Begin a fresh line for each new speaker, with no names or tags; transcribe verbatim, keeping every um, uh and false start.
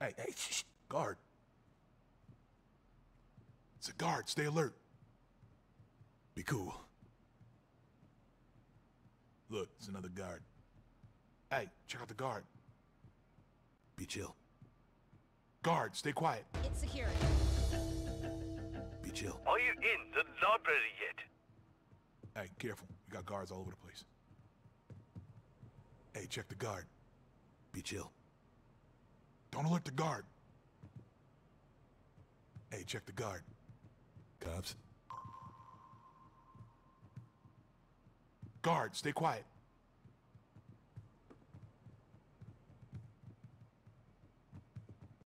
Hey, hey, shh, guard. It's a guard. Stay alert. Be cool. Look, it's another guard. Hey, check out the guard. Be chill. Guard, stay quiet.
It's security.
Be chill.
Are you in the library yet?
Hey, careful. We got guards all over the place. Hey, check the guard. Be chill. Don't alert the guard. Hey, check the guard. Cops. Guard, stay quiet.